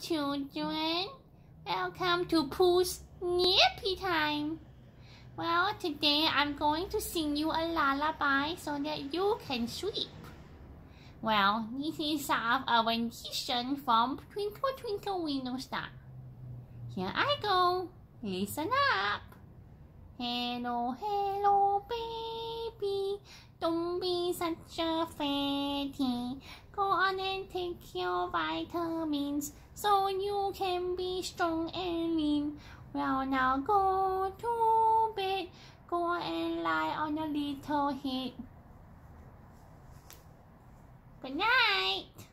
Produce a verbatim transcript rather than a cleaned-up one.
children. Welcome to Pooh's Nappy Time. Well, today I'm going to sing you a lullaby so that you can sleep. Well, this is a rendition from Twinkle Twinkle Little Star. Here I go. Listen up. Hello, hello, baby. Don't be such a fatty. Go on and take your vitamins so you can be strong and lean. Well, now go to bed. Go and lie on your little head. Good night.